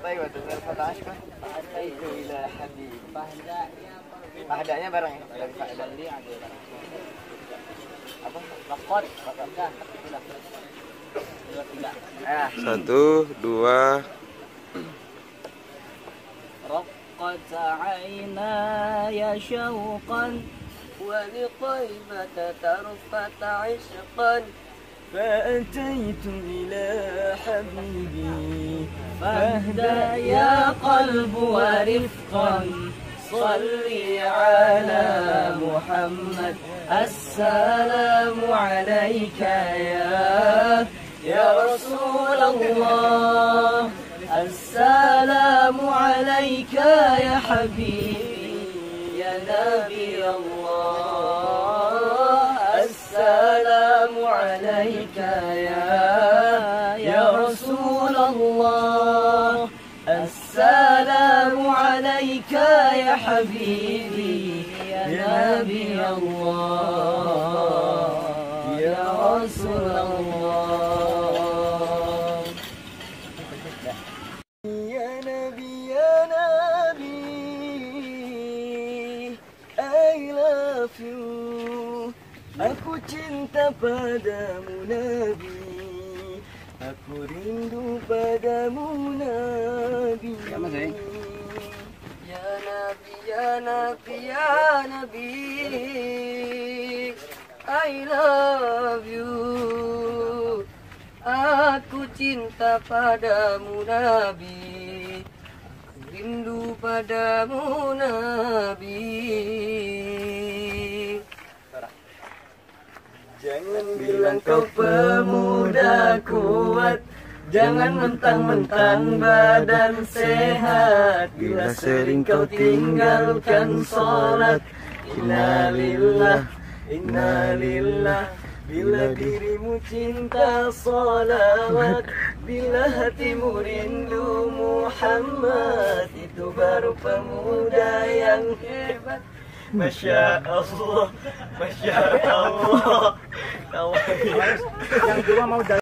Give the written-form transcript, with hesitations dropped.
أيوة الفتى عشقا أتيت إلى حبيبي. Pahdanya bareng ya? Dari Fahda. Apa? Rakot. Dah. Itulah. 1, 2. رقت عيناي شوقا ولطيبة ترفت عشقا فأتيت إلى حبيبي فاهدى يا قلب ورفقا صلي على محمد السلام عليك يا رسول الله السلام عليك يا حبيبي يا نبي الله السلام عليك يا رسول الله السلام عليك يا حبيبي يا نبي الله يا رسول الله يا نبي I love you. Aku cinta padamu Nabi, aku rindu padamu Nabi. Ya Nabi, ya Nabi, ya Nabi, I love you. Aku cinta padamu Nabi, rindu padamu Nabi. Jangan bilang kau pemuda kuat, jangan mentang-mentang badan sehat. Bila sering kau tinggalkan sholat, inna lillah, inna lillah. Bila dirimu cinta salawat, bila hatimu rindu Muhammad, itu baru pemuda yang hebat. Masya Allah, Masya Allah. Yang dua mau